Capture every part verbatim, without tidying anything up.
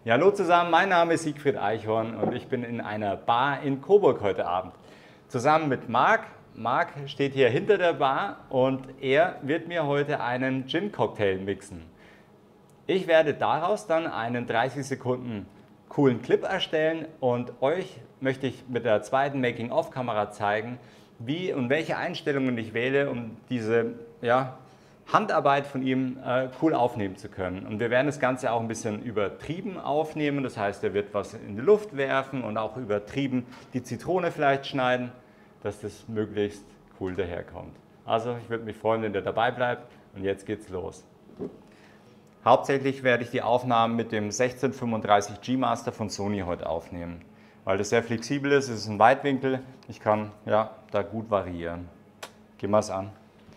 Ja, hallo zusammen, mein Name ist Siegfried Eichhorn und ich bin in einer Bar in Coburg heute Abend. Zusammen mit Marc. Marc steht hier hinter der Bar und er wird mir heute einen Gin-Cocktail mixen. Ich werde daraus dann einen dreißig Sekunden coolen Clip erstellen und euch möchte ich mit der zweiten Making-of-Kamera zeigen, wie und welche Einstellungen ich wähle, um diese ja, Handarbeit von ihm äh, cool aufnehmen zu können. Und wir werden das Ganze auch ein bisschen übertrieben aufnehmen, das heißt, er wird was in die Luft werfen und auch übertrieben die Zitrone vielleicht schneiden, dass das möglichst cool daherkommt. Also ich würde mich freuen, wenn ihr dabei bleibt und jetzt geht's los. Hauptsächlich werde ich die Aufnahmen mit dem sechzehn fünfunddreißig G Master von Sony heute aufnehmen, weil das sehr flexibel ist, es ist ein Weitwinkel, ich kann ja, da gut variieren. Gehen wir es an.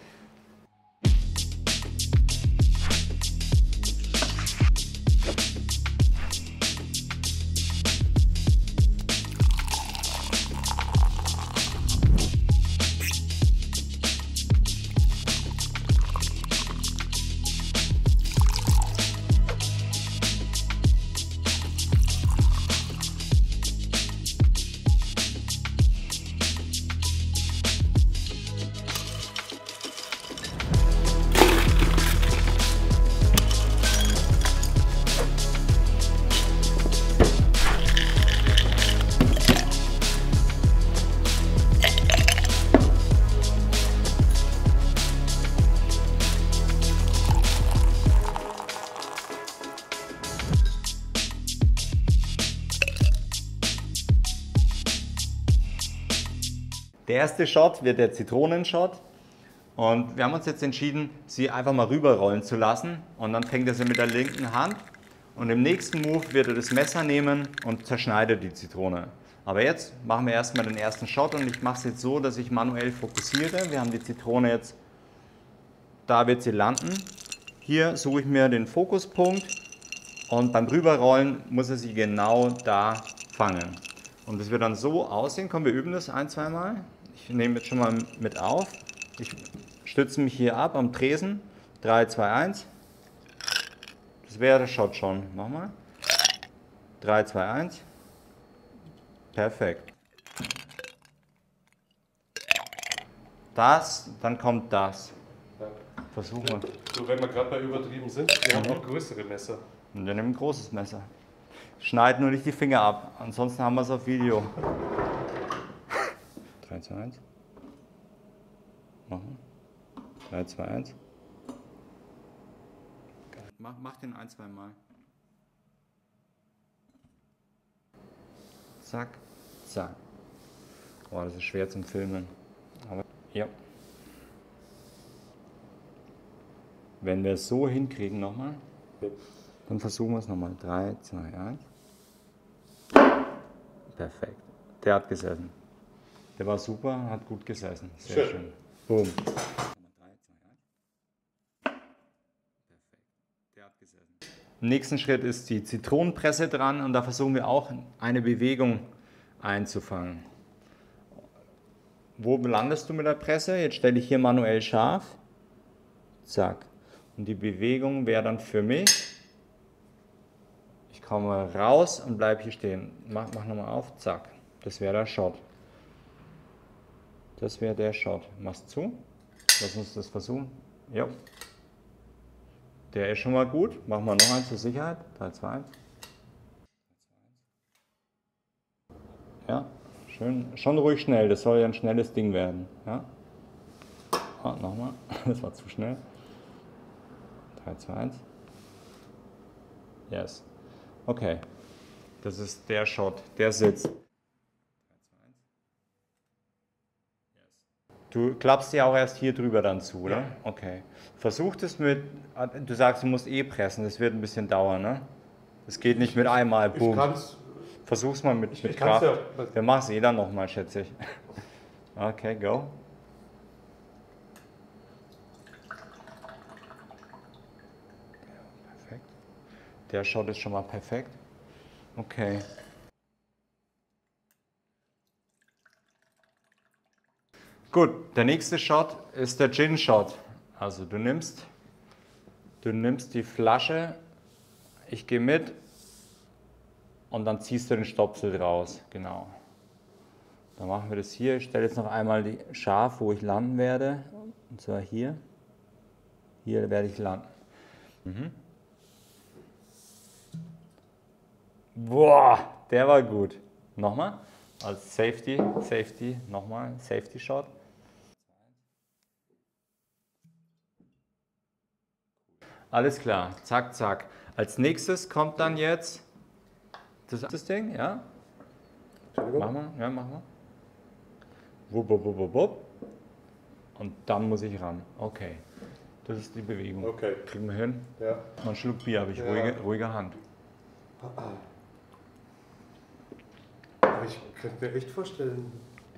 Der erste Shot wird der Zitronenshot und wir haben uns jetzt entschieden, sie einfach mal rüberrollen zu lassen und dann fängt er sie mit der linken Hand und im nächsten Move wird er das Messer nehmen und zerschneidet die Zitrone. Aber jetzt machen wir erstmal den ersten Shot und ich mache es jetzt so, dass ich manuell fokussiere. Wir haben die Zitrone jetzt, da wird sie landen. Hier suche ich mir den Fokuspunkt und beim Rüberrollen muss er sie genau da fangen. Und das wird dann so aussehen, komm, wir üben das ein, zwei Mal. Ich nehme jetzt schon mal mit auf. Ich stütze mich hier ab am Tresen. drei, zwei, eins. Das wäre der Shot schon. Nochmal. drei, zwei, eins. Perfekt. Das, dann kommt das. Versuchen wir. So, wenn wir gerade bei übertrieben sind, wir haben auch größere Messer. Und wir nehmen ein großes Messer. Schneid nur nicht die Finger ab, ansonsten haben wir es auf Video. drei, zwei, eins. Machen. drei, zwei, eins. Mach, mach den ein, zwei Mal. Zack, zack. Boah, das ist schwer zum Filmen. Aber ja. Wenn wir es so hinkriegen nochmal, dann versuchen wir es nochmal. drei, zwei, eins. Perfekt. Der hat gesessen. Der war super, hat gut gesessen. Sehr schön. schön. Boom. drei, zwei, eins. Perfekt. Der hat gesessen. Im nächsten Schritt ist die Zitronenpresse dran und da versuchen wir auch eine Bewegung einzufangen. Wo landest du mit der Presse? Jetzt stelle ich hier manuell scharf. Zack. Und die Bewegung wäre dann für mich. Ich komme raus und bleibe hier stehen. Mach, mach nochmal auf, zack. Das wäre der Shot. Das wäre der Shot. Mach's zu. Lass uns das versuchen. Ja. Der ist schon mal gut. Machen wir noch eins zur Sicherheit. drei, zwei, eins. Ja, schön. Schon ruhig schnell. Das soll ja ein schnelles Ding werden. Ja. Ah, nochmal. Das war zu schnell. drei, zwei, eins. Yes. Okay, das ist der Shot, der sitzt. Du klappst ja auch erst hier drüber dann zu, oder? Ja. Okay. Versuch das mit, du sagst, du musst eh pressen, das wird ein bisschen dauern, ne? Es geht nicht mit einmal, boom. Ich kann's. Versuch's mal mit, mit Kraft. Ja. Wir machen es eh dann nochmal, schätze ich. Okay, go. Der Shot ist schon mal perfekt. Okay. Gut, der nächste Shot ist der Gin Shot. Also du nimmst, du nimmst die Flasche, ich gehe mit und dann ziehst du den Stopsel raus. Genau. Dann machen wir das hier. Ich stelle jetzt noch einmal die scharf, wo ich landen werde. Und zwar hier. Hier werde ich landen. Mhm. Boah, der war gut. Nochmal. Als Safety, Safety, nochmal, Safety Shot. Alles klar, zack, zack. Als nächstes kommt dann jetzt das, das Ding, ja? Machen wir, ja, machen wir. Wupp, wupp, wupp, wupp. Und dann muss ich ran. Okay, das ist die Bewegung. Okay. Kriegen wir hin? Ja. Mal einen Schluck Bier habe ich, Ja. ruhige, ruhige Hand. Aber ich könnte mir echt vorstellen.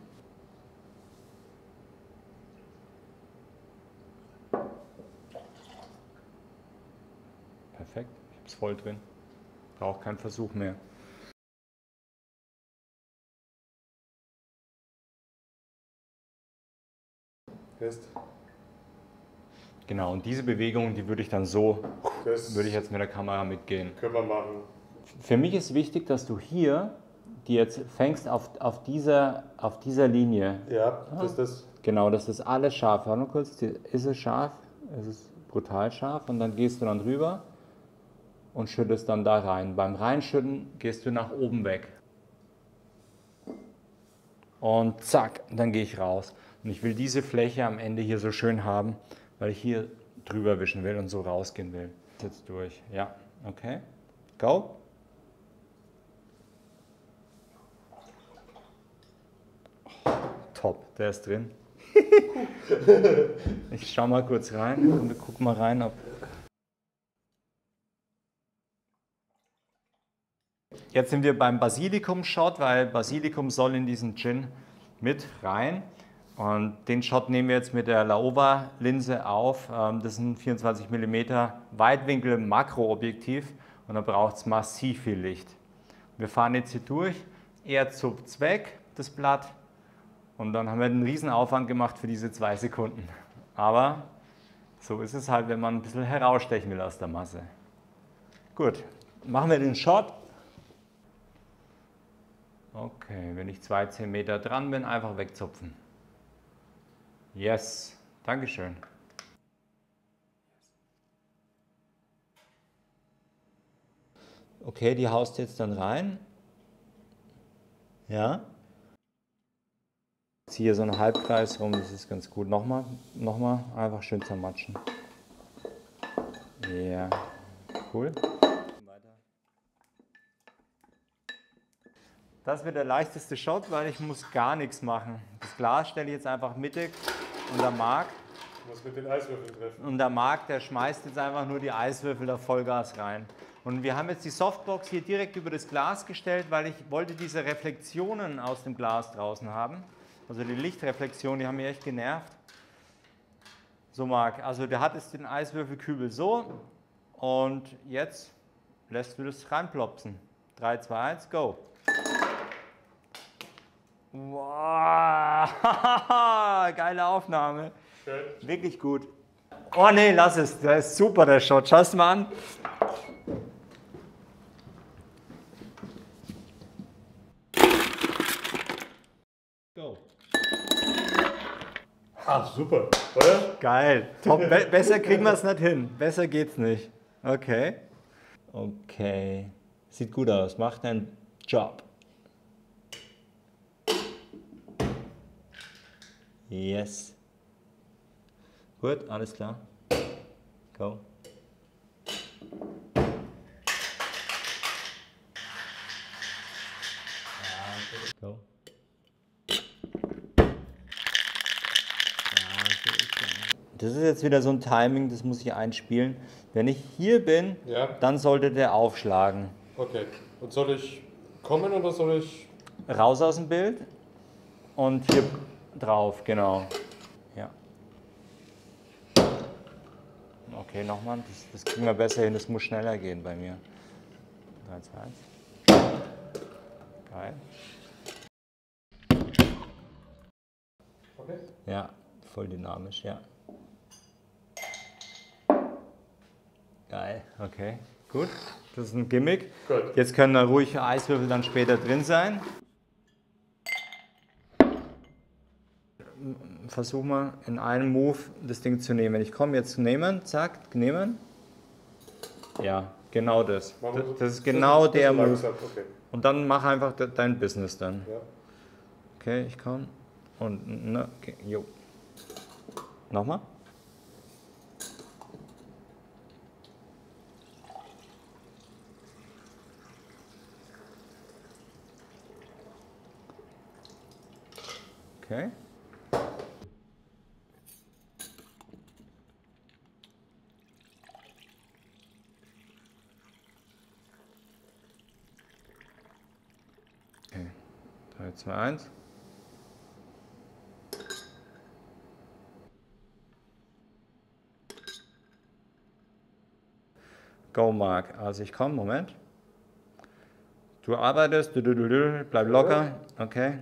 Perfekt, ich habe es voll drin. Brauche keinen Versuch mehr. Fest. Genau, und diese Bewegung, die würde ich dann so, Das würde ich jetzt mit der Kamera mitgehen. können wir machen. Für mich ist wichtig, dass du hier, die jetzt fängst auf, auf, dieser, auf dieser Linie. Ja, das ist das. Genau, das ist alles scharf. Warte mal kurz, ist es scharf? Es ist brutal scharf und dann gehst du dann rüber und schüttest dann da rein. Beim Reinschütten gehst du nach oben weg. Und zack, dann gehe ich raus. Und ich will diese Fläche am Ende hier so schön haben, weil ich hier drüber wischen will und so rausgehen will. Jetzt durch. Ja, okay. Go. Oh, top, der ist drin. Ich schau mal kurz rein und guck mal rein, ob. Jetzt sind wir beim Basilikum-Shot, weil Basilikum soll in diesen Gin mit rein. Und den Shot nehmen wir jetzt mit der Laowa-Linse auf. Das ist ein vierundzwanzig Millimeter Weitwinkel-Makroobjektiv und da braucht es massiv viel Licht. Wir fahren jetzt hier durch, er zupft es weg, das Blatt, und dann haben wir einen riesen Aufwand gemacht für diese zwei Sekunden. Aber so ist es halt, wenn man ein bisschen herausstechen will aus der Masse. Gut, machen wir den Shot. Okay, wenn ich zwei Zentimeter dran bin, einfach wegzupfen. Yes, Dankeschön. Okay, die haust jetzt dann rein. Ja. Jetzt hier so einen Halbkreis rum, das ist ganz gut. Nochmal, nochmal, einfach schön zermatschen. Ja, cool. Das wird der leichteste Shot, weil ich muss gar nichts machen. Das Glas stelle ich jetzt einfach mittig und der Marc, Du musst mit den Eiswürfeln treffen. und der Marc, der schmeißt jetzt einfach nur die Eiswürfel da Vollgas rein. Und wir haben jetzt die Softbox hier direkt über das Glas gestellt, weil ich wollte diese Reflexionen aus dem Glas draußen haben. Also die Lichtreflexionen, die haben mich echt genervt. So Marc, also der hat jetzt den Eiswürfelkübel so und jetzt lässt du das reinplopsen. drei, zwei, eins, go! Wow, geile Aufnahme. Schön. Wirklich gut. Oh nee, lass es. Der ist super, der Shot. Schau es mal an. Go. Ach, super. Oder? Geil. Top. Be besser kriegen wir es nicht hin. Besser geht's nicht. Okay. Okay. Sieht gut aus. Macht einen Job. Yes. Gut, alles klar. Go. Go. Das ist jetzt wieder so ein Timing, das muss ich einspielen. Wenn ich hier bin, Ja. dann sollte der aufschlagen. Okay. Und soll ich kommen oder soll ich. Raus aus dem Bild und hier drauf, genau. Ja. Okay, nochmal, das, das kriegen wir besser hin, das muss schneller gehen bei mir. drei, zwei, eins. Geil. Okay. Ja, voll dynamisch, ja. Geil, okay. Gut, das ist ein Gimmick. Gut. Jetzt können da ruhig Eiswürfel dann später drin sein. Versuch mal in einem Move das Ding zu nehmen. Ich komme jetzt nehmen, zack, nehmen. Ja, genau das. Das, das ist genau das ist der Move. Okay. Und dann mach einfach de, dein Business dann. Ja. Okay, ich komme. Und, ne, okay, jo. Nochmal. Okay. Okay. drei, zwei, eins. Go, Mark. Also ich komme, Moment. Du arbeitest, du, du, du, du, bleib locker. Okay.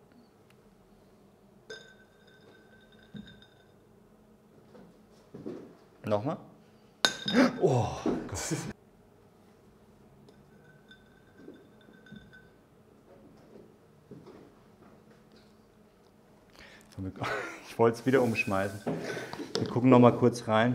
Nochmal. Oh Gott. Ich wollte es wieder umschmeißen. Wir gucken noch mal kurz rein.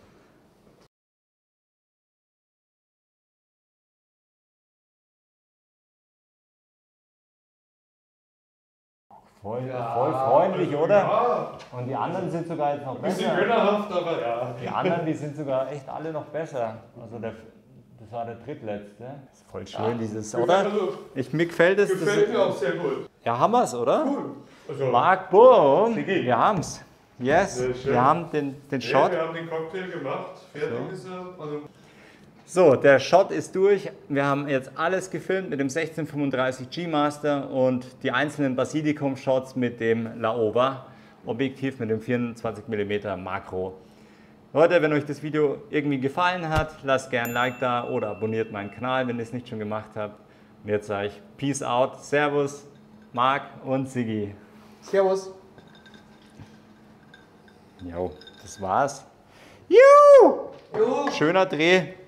Voll, ja, voll freundlich, oder? Ja. Und die anderen sind sogar jetzt noch besser. Bisschen gönnerhaft, aber ja. Die anderen, die sind sogar echt alle noch besser. Also der, das war der drittletzte. Das ist voll schön, ja, dieses, oder? Ich, mir gefällt es. Gefällt mir auch sehr gut. Ja, haben wir es, oder? Cool. Also, Marc, boom, wir haben es. Yes, wir haben den, den Shot. Ja, wir haben den Cocktail gemacht, fertig so. Ist er. Also so, der Shot ist durch. Wir haben jetzt alles gefilmt mit dem sechzehn fünfunddreißig G Master und die einzelnen Basilikum-Shots mit dem Laowa Objektiv mit dem vierundzwanzig Millimeter Makro. Leute, wenn euch das Video irgendwie gefallen hat, lasst gerne ein Like da oder abonniert meinen Kanal, wenn ihr es nicht schon gemacht habt. Und jetzt sage ich Peace out, Servus, Marc und Siggi. Servus. Jo, das war's. Juhu! Juhu. Schöner Dreh.